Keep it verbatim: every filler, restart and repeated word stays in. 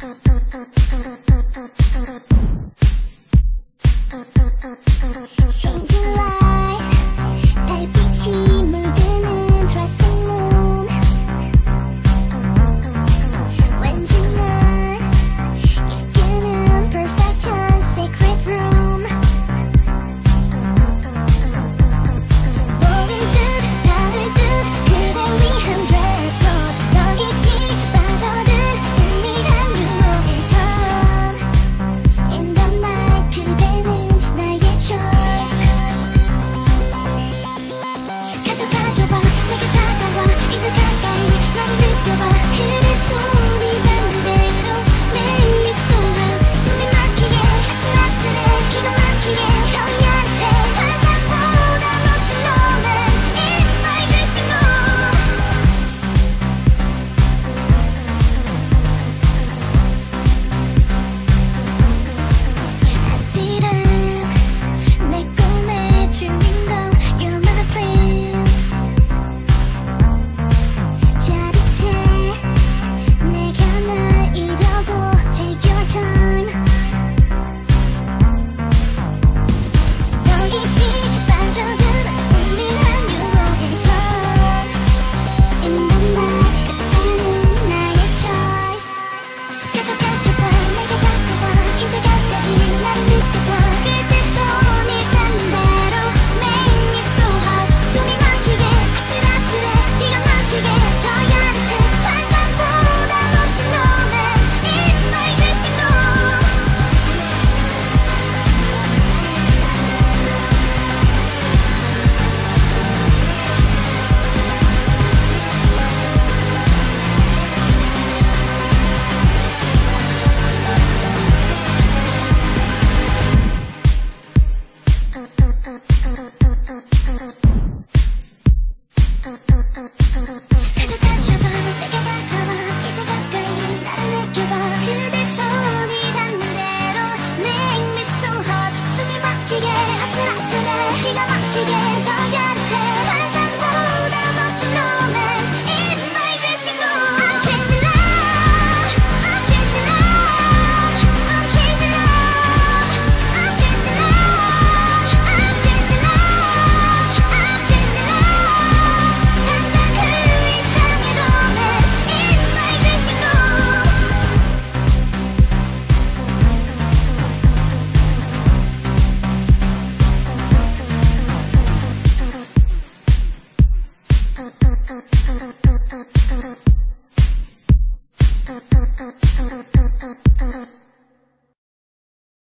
Changing life, 달빛이 물드는 dressing room. 왠지 난 이끄는 perfection secret room. 너를 듯 나를 듯 그댈 위한 dress code. 너 깊이 빠져들 은밀한 유혹에선 In the night 그대는 나의 choice. 가져가줘봐 내게 다가와 이제 가까이 나를 느껴봐. 그대 손이 닿는 대로 Make me so hot. 숨이 막히게 아슬아슬해 기가 막히게 더 얕아. 환상보다 멋진 romance in my dressing room. 아찔한 내 꿈의 주인공 You're my prince. 짜릿해 내가 날 잃어도 Take your time. 더 깊이 빠져든 은밀한 유혹에서 In the night 그대는 나의 choice. 가져가줘봐 내게 다가와 이제 가까이 나를 느껴봐. 그대 손이 닿는 대로 Make me so hot. 숨이 막히게 아슬아슬해 기가 막히게 더 얕아. 환상보다 멋진 romance in my dressing room. 가져가줘봐 내게 다가와 이제 가까이 나를 느껴봐. 그대 손이 닿는 대로 Make me so hot. 숨이 막히게 아슬아슬해 기가 막히게 더 얕아. 환상보다 멋진 romance in my dressing room. I'm changing love, I'm changing love, I'm changing love, I'm changing love, I'm changing love, I'm changing love. 상상 그 이상의 romance in my dressing room. Uh, uh, uh, uh, uh, uh, uh.